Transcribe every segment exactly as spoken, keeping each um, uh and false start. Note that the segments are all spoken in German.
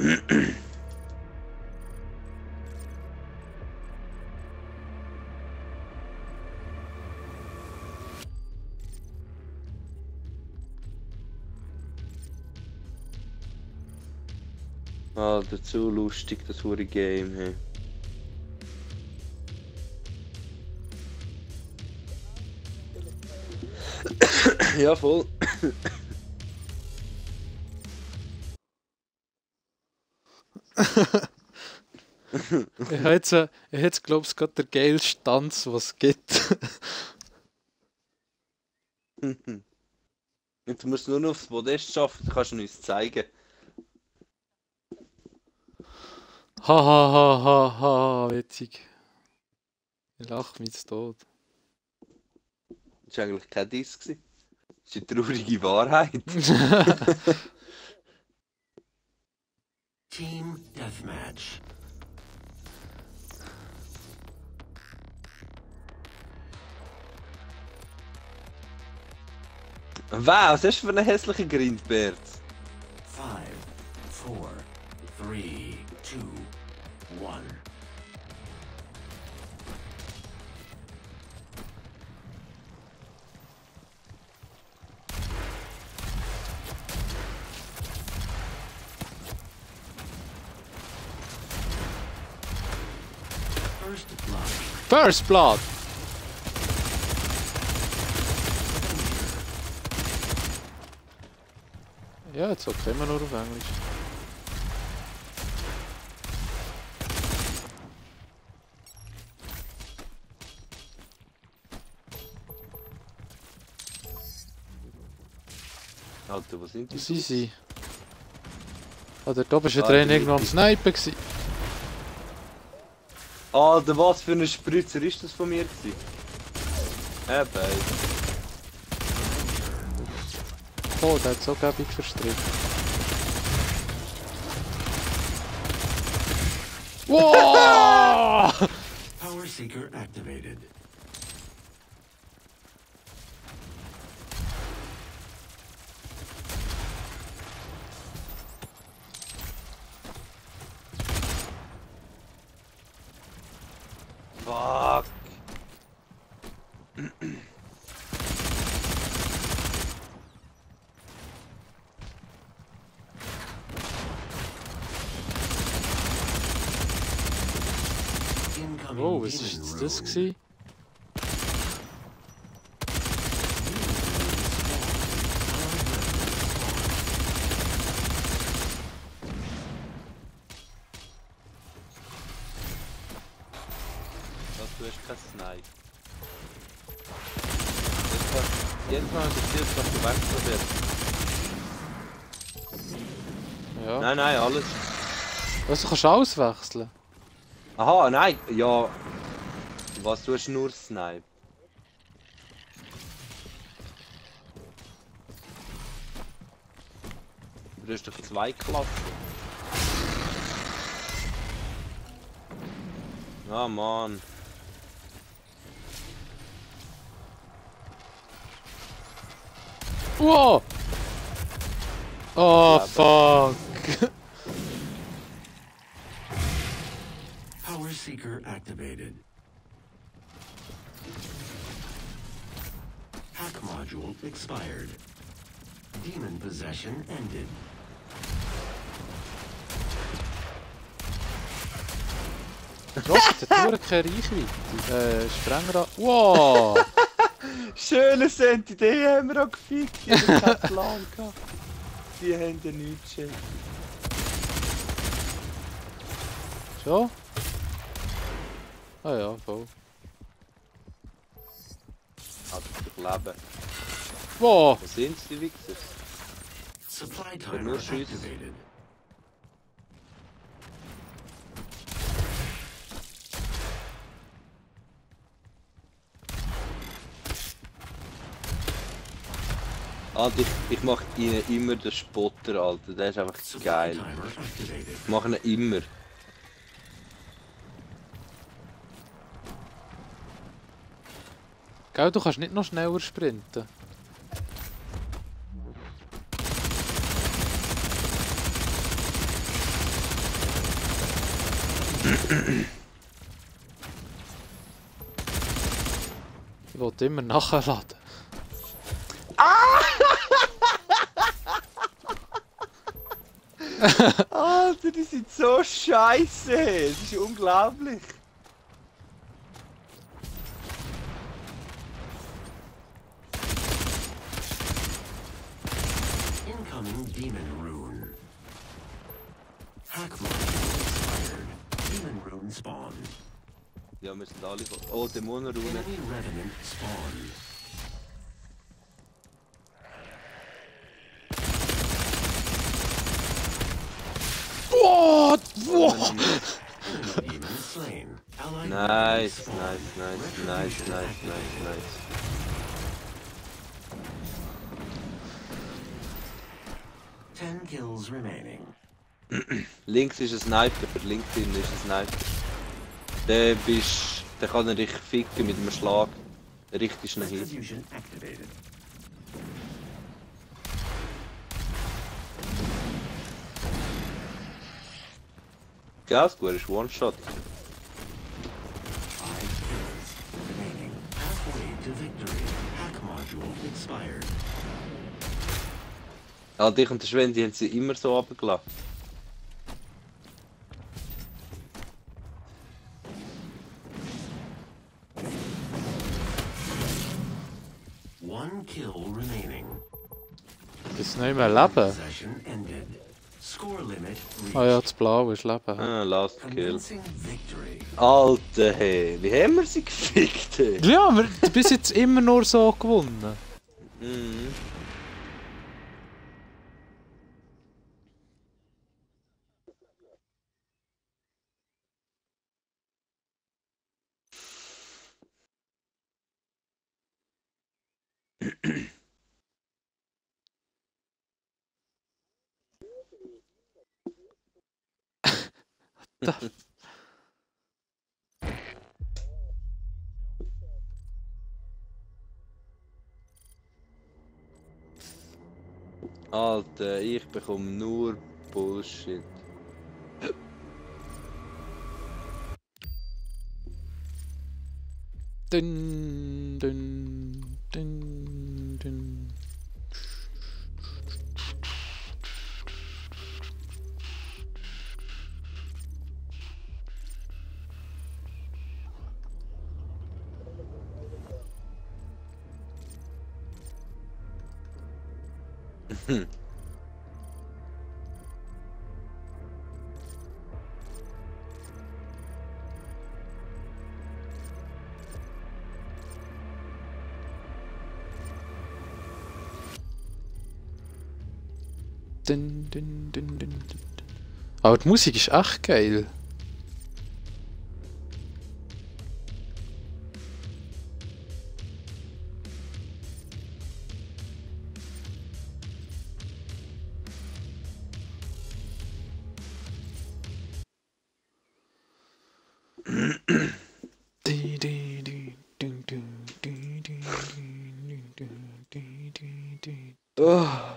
Ah, dazu lustig, das hure Game, hey. Ja, voll. Ich habe jetzt, äh, ich habe jetzt glaube ich, gerade der geilste Tanz, was es gibt. Jetzt musst du nur noch aufs Podest schaffen, dann kannst du uns zeigen. Ha ha ha ha ha, witzig. Ich lache mich zu Tod. Das war eigentlich kein Diss. Das ist eine traurige Wahrheit. Team Deathmatch. Wow, was hast du für einen hässlichen Grindbärt? Five, four, three, two, one. First blood. First Blood! Ja, jetzt okay, immer nur auf Englisch. Alter, wo sind die? Was sind sie? Ah, dort oben war Ah, der Trainer der irgendwo am Mitti. Snipen. Gewesen. Alter, was für ein Spritzer ist das von mir gewesen? Äh, beide. Oh, der hat so gäbig verstrickt. Wow! Power Seeker activated. Fuck. Incoming Oh, was demon war das? room. Gewesen? Was, du hast kein Snipe. Jetzt war jedes Mal interessiert, was du wegprobiert. Ja. Nein, nein, alles. Was, du kannst auswechseln? Aha, nein, ja. Was, du hast nur Snipe. Du hast doch zwei Klassen. Ah, Mann. Wow! Oh, Ja, fuck! Power Seeker activated. Hack module expired. Demon possession ended. Trotzdem, der Tour keine Reichweite. Äh, Sprenger. Wow! Schöne Senti, die haben wir auch gefickt. Die haben keinen Plan gehabt. Die haben ja nichts geschickt. Schon? Ah ja, voll. Hat ich leben. Wow! Wo sind die Wichser? Supply nur timer schiessen. activated. Alter, ich, ich mach ihnen immer den Spotter, Alter. Der ist einfach Supply geil. timer activated. Ich mach ihn immer. Gell, du kannst nicht noch schneller sprinten. Ich wollte immer nachladen. Alter, die sind so scheiße. Das ist unglaublich. Incoming Demon Rune. Hack module expired. Demon Rune spawn. Ja, wir sind alle... Oh, Dämonenrune. Enemy Revenant spawn. What? What? Enemy demon slain. Allied Nice, spawn. nice, nice, nice, Retribution nice, activated. nice, nice. Ten kills remaining. Links ist ein Sniper, links hinten ist ein Sniper. Der bist... Der kann er dich ficken mit einem Schlag. Richtig schnell hin. Retribution activated. Gas, gut, ist One-Shot. Five kills remaining. Halfway to victory. Hack module expired. Ja, dich und der Schwendi haben sie immer so runtergelassen. One kill remaining. Das nicht mehr Leben. Possession ended. Score limit reached. Ah ja, das Blaue ist Leben. Ah, last kill. Convincing victory. Alter, hey, wie haben wir sie gefickt? Hey? Ja, wir haben bis jetzt immer nur so gewonnen. Mhm. Alter, ich bekomme nur Bullshit. Dun, dun, dun, dun. Dun, dun, dun, dun, dun. Aber die Musik ist echt geil. Di, di, di, dun, dun, di, di, di, dun, di, di, di. Oh.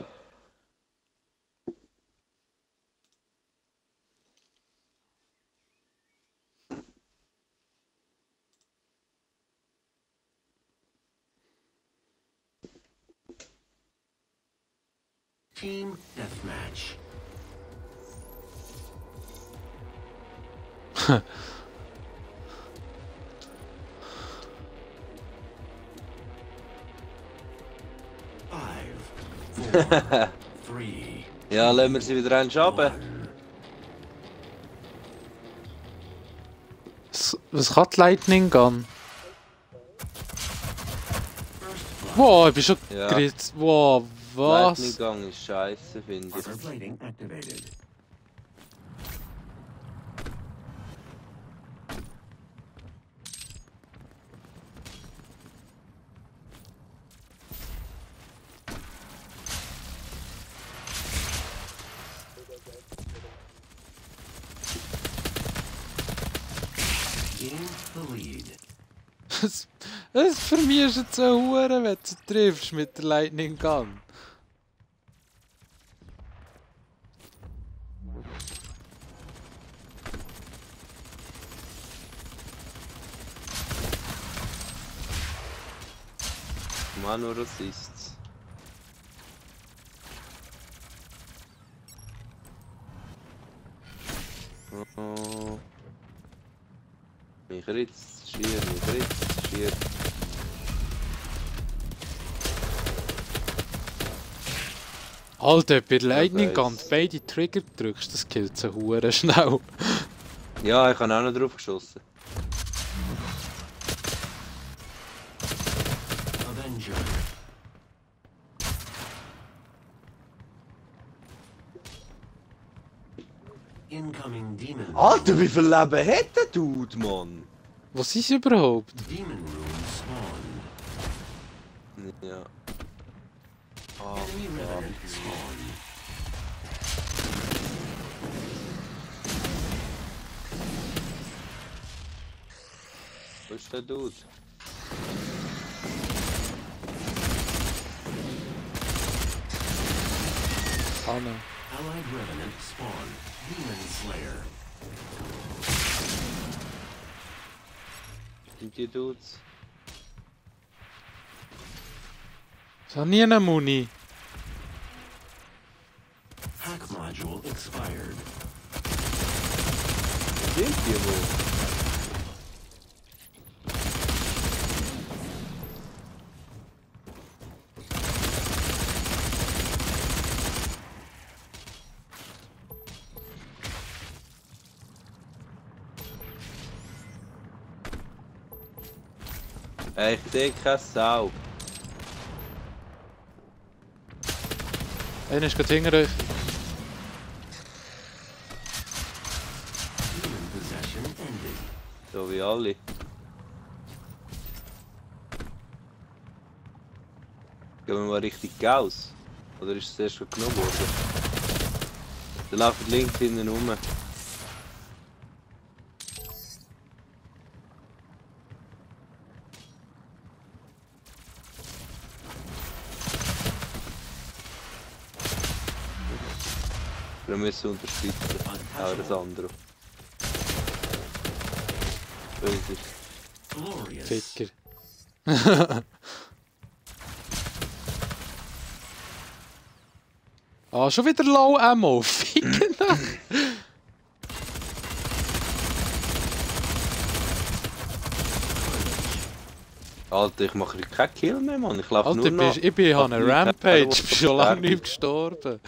Team deathmatch. Five, four, three, Ja, lassen wir sie wieder einen schaben. one. Was, was kann die Lightning Gun? First blood. Wow, ich bin schon Ja. geritzt. Wow, was? Lightning Gang ist scheiße, finde ich. Armor plating activated. Gain the lead. Das, das für mich ist jetzt so hure, wenn du sie triffst mit der Lightning Gun. auch nur Assists. Oh. Mich ritzt, schier, mich ritzt, schier. Alter, bei Lightning weiss. Gun beide Trigger drückst, das killt sie hure schnell. Ja, ich habe auch noch drauf geschossen. Avenger. Incoming demon. Alter, wie viel Leben hat der Dude, Mann? Was ist überhaupt? Demon rune spawned. Ja. Ah, Enemy fuck. revenant spawned. Wo ist der Dude? Anne. Allied revenant spawned. Demon Slayer. Sind die Dudes? Ich habe nie eine Muni. Hack module expired. Wo sind die wo? Ey, ich sehe keine Sau. Einer ist gerade hinter euch. Demon possession ended. So wie alle. Gehen wir mal richtig Gaus? Oder ist es erst schon genommen worden? Der läuft links hinten rum. Wir müssen unterstützen. Auch das andere. Böse. Glorious. Ficker. Ah, schon wieder Low Ammo. Ficker. Alter, ich mache keinen Kill mehr, Mann. Ich laufe Alter, nur noch. bist, ich bin an einer Leute haben, Rampage. die Ich bin schon lange sterben. nicht gestorben.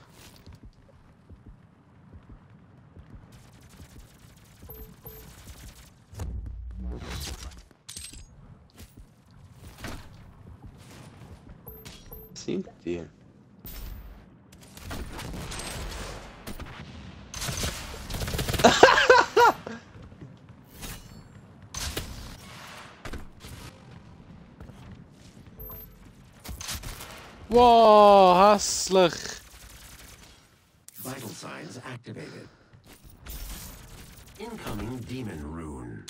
Sind die? Wow, hässlich. Vital signs activated. Incoming demon rune.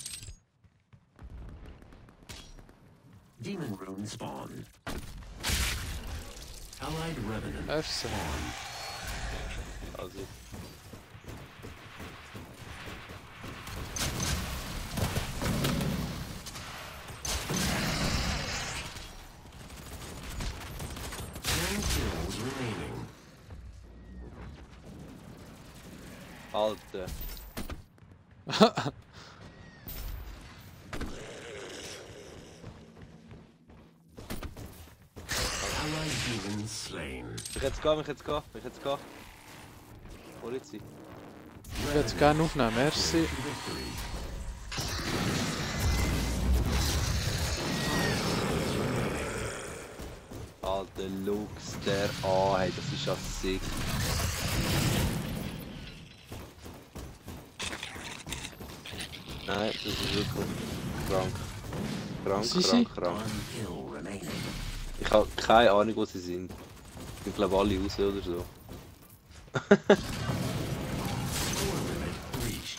Demon rune spawned. Allied revenant F C. spawned. Also. Nine kills remaining. Alter. Allied demon slain. Ich jetzt gehen, ich jetzt gehen, ich jetzt gehen. Polizei. Ich würde es gerne aufnehmen, merci. Victory. Alter, Lux, der A, hey, das ist ja sick. Nein, das ist wirklich krank. Krank, Sie sind- krank, krank. One kill remaining. Ich habe keine Ahnung, wo sie sind. Ich glaube alle raus oder so. Score limit reached.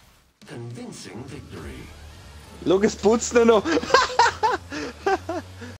Convincing victory. Schau, es putzt noch!